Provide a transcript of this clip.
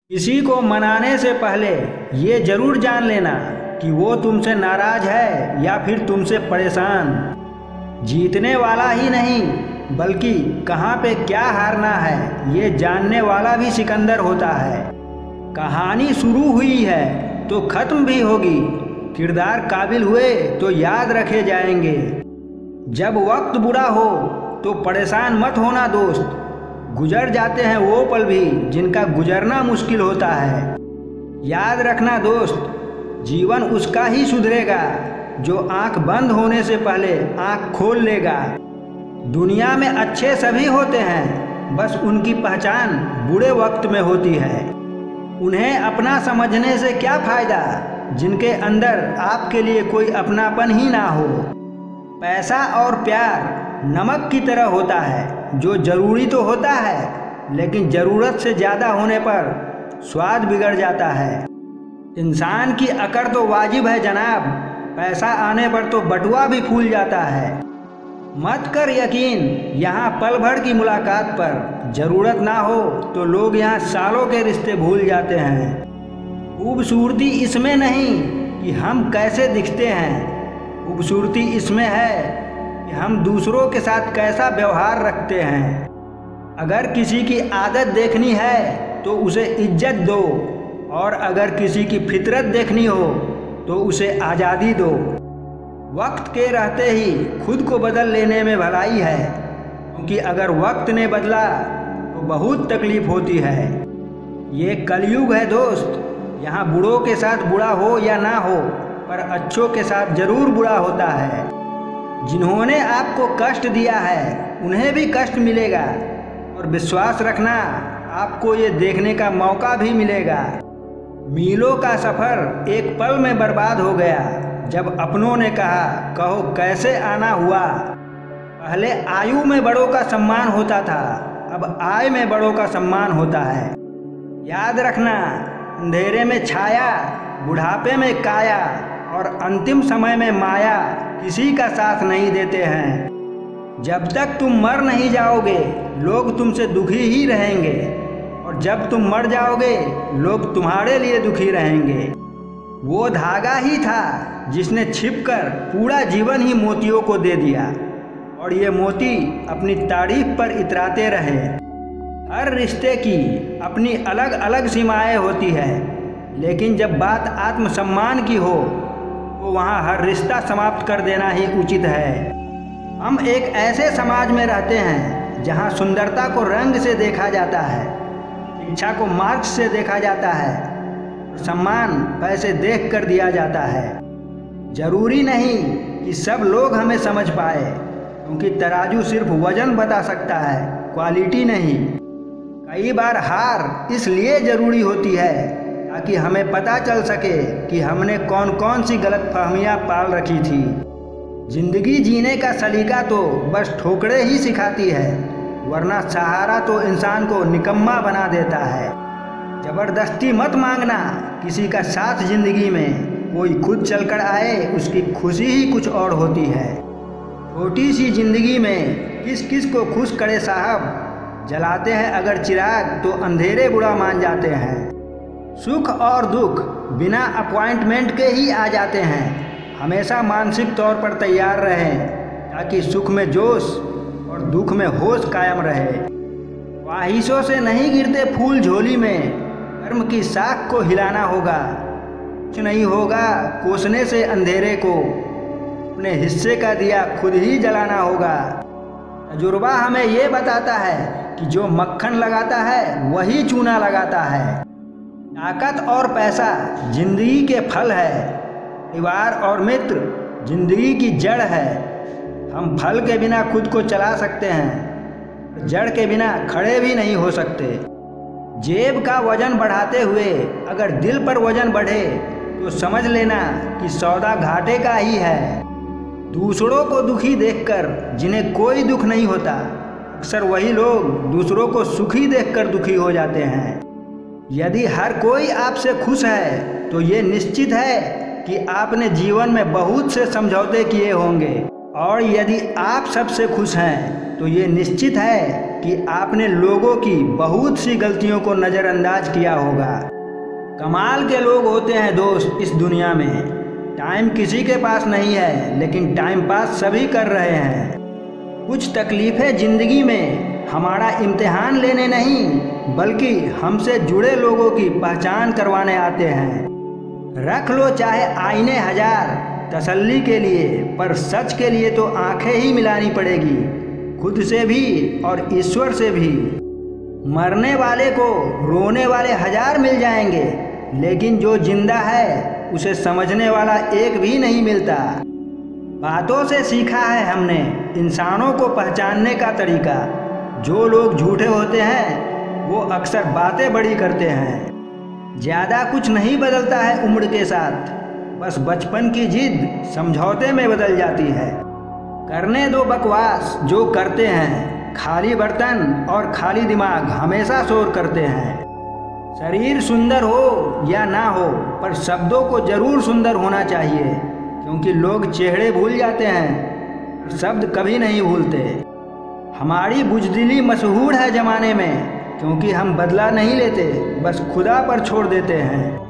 किसी को मनाने से पहले ये जरूर जान लेना कि वो तुमसे नाराज है या फिर तुमसे परेशान। जीतने वाला ही नहीं बल्कि कहाँ पे क्या हारना है ये जानने वाला भी सिकंदर होता है। कहानी शुरू हुई है तो ख़त्म भी होगी, किरदार काबिल हुए तो याद रखे जाएंगे। जब वक्त बुरा हो तो परेशान मत होना दोस्त, गुजर जाते हैं वो पल भी जिनका गुजरना मुश्किल होता है। याद रखना दोस्त, जीवन उसका ही सुधरेगा जो आंख बंद होने से पहले आंख खोल लेगा। दुनिया में अच्छे सभी होते हैं, बस उनकी पहचान बुरे वक्त में होती है। उन्हें अपना समझने से क्या फ़ायदा जिनके अंदर आपके लिए कोई अपनापन ही ना हो। पैसा और प्यार नमक की तरह होता है, जो ज़रूरी तो होता है लेकिन ज़रूरत से ज़्यादा होने पर स्वाद बिगड़ जाता है। इंसान की अकड़ तो वाजिब है जनाब, पैसा आने पर तो बटुआ भी फूल जाता है। मत कर यकीन यहाँ पल भर की मुलाकात पर, ज़रूरत ना हो तो लोग यहाँ सालों के रिश्ते भूल जाते हैं। खूबसूरती इसमें नहीं कि हम कैसे दिखते हैं, खूबसूरती इसमें है कि हम दूसरों के साथ कैसा व्यवहार रखते हैं। अगर किसी की आदत देखनी है तो उसे इज्जत दो, और अगर किसी की फितरत देखनी हो तो उसे आज़ादी दो। वक्त के रहते ही खुद को बदल लेने में भलाई है, क्योंकि अगर वक्त ने बदला तो बहुत तकलीफ होती है। ये कलयुग है दोस्त, यहाँ बूढ़ों के साथ बुरा हो या ना हो पर अच्छों के साथ ज़रूर बुरा होता है। जिन्होंने आपको कष्ट दिया है उन्हें भी कष्ट मिलेगा, और विश्वास रखना आपको ये देखने का मौका भी मिलेगा। मीलों का सफ़र एक पल में बर्बाद हो गया जब अपनों ने कहा कहो कैसे आना हुआ। पहले आयु में बड़ों का सम्मान होता था, अब आय में बड़ों का सम्मान होता है। याद रखना, अंधेरे में छाया, बुढ़ापे में काया और अंतिम समय में माया किसी का साथ नहीं देते हैं। जब तक तुम मर नहीं जाओगे लोग तुमसे दुखी ही रहेंगे, और जब तुम मर जाओगे लोग तुम्हारे लिए दुखी रहेंगे। वो धागा ही था जिसने छिपकर पूरा जीवन ही मोतियों को दे दिया, और ये मोती अपनी तारीफ पर इतराते रहे। हर रिश्ते की अपनी अलग अलग सीमाएं होती है, लेकिन जब बात आत्मसम्मान की हो तो वहाँ हर रिश्ता समाप्त कर देना ही उचित है। हम एक ऐसे समाज में रहते हैं जहाँ सुंदरता को रंग से देखा जाता है, शिक्षा को मार्क्स से देखा जाता है, सम्मान पैसे देख कर दिया जाता है। जरूरी नहीं कि सब लोग हमें समझ पाए, क्योंकि तराजू सिर्फ वजन बता सकता है, क्वालिटी नहीं। कई बार हार इसलिए ज़रूरी होती है ताकि हमें पता चल सके कि हमने कौन कौन सी गलतफहमियां पाल रखी थी। जिंदगी जीने का सलीका तो बस ठोकरें ही सिखाती है, वरना सहारा तो इंसान को निकम्मा बना देता है। ज़बरदस्ती मत मांगना किसी का साथ जिंदगी में, कोई खुद चलकर आए उसकी खुशी ही कुछ और होती है। छोटी सी जिंदगी में किस किस को खुश करे साहब, जलाते हैं अगर चिराग तो अंधेरे बुरा मान जाते हैं। सुख और दुख बिना अपॉइंटमेंट के ही आ जाते हैं। हमेशा मानसिक तौर पर तैयार रहें ताकि सुख में जोश और दुख में होश कायम रहे। ख्वाहिशों से नहीं गिरते फूल झोली में, कर्म की साख को हिलाना होगा। कुछ नहीं होगा कोसने से अंधेरे को, अपने हिस्से का दिया खुद ही जलाना होगा। तजुर्बा हमें ये बताता है कि जो मक्खन लगाता है वही चूना लगाता है। ताकत और पैसा जिंदगी के फल है, परिवार और मित्र जिंदगी की जड़ है। हम फल के बिना खुद को चला सकते हैं, जड़ के बिना खड़े भी नहीं हो सकते। जेब का वजन बढ़ाते हुए अगर दिल पर वजन बढ़े तो समझ लेना कि सौदा घाटे का ही है। दूसरों को दुखी देखकर जिन्हें कोई दुख नहीं होता, अक्सर वही लोग दूसरों को सुखी देखकर दुखी हो जाते हैं। यदि हर कोई आपसे खुश है तो ये निश्चित है कि आपने जीवन में बहुत से समझौते किए होंगे, और यदि आप सबसे खुश हैं तो ये निश्चित है कि आपने लोगों की बहुत सी गलतियों को नज़रअंदाज किया होगा। कमाल के लोग होते हैं दोस्त इस दुनिया में। टाइम किसी के पास नहीं है, लेकिन टाइम पास सभी कर रहे हैं। कुछ तकलीफ़ें ज़िंदगी में हमारा इम्तिहान लेने नहीं, बल्कि हमसे जुड़े लोगों की पहचान करवाने आते हैं। रख लो चाहे आईने हजार तसल्ली के लिए, पर सच के लिए तो आंखें ही मिलानी पड़ेगी, खुद से भी और ईश्वर से भी। मरने वाले को रोने वाले हजार मिल जाएंगे, लेकिन जो जिंदा है उसे समझने वाला एक भी नहीं मिलता। बातों से सीखा है हमने इंसानों को पहचानने का तरीका। जो लोग झूठे होते हैं वो अक्सर बातें बड़ी करते हैं। ज़्यादा कुछ नहीं बदलता है उम्र के साथ, बस बचपन की जिद समझौते में बदल जाती है। करने दो बकवास जो करते हैं, खाली बर्तन और खाली दिमाग हमेशा शोर करते हैं। शरीर सुंदर हो या ना हो, पर शब्दों को जरूर सुंदर होना चाहिए, क्योंकि लोग चेहरे भूल जाते हैं, शब्द कभी नहीं भूलते। हमारी बुजदिली मशहूर है ज़माने में, क्योंकि हम बदला नहीं लेते, बस खुदा पर छोड़ देते हैं।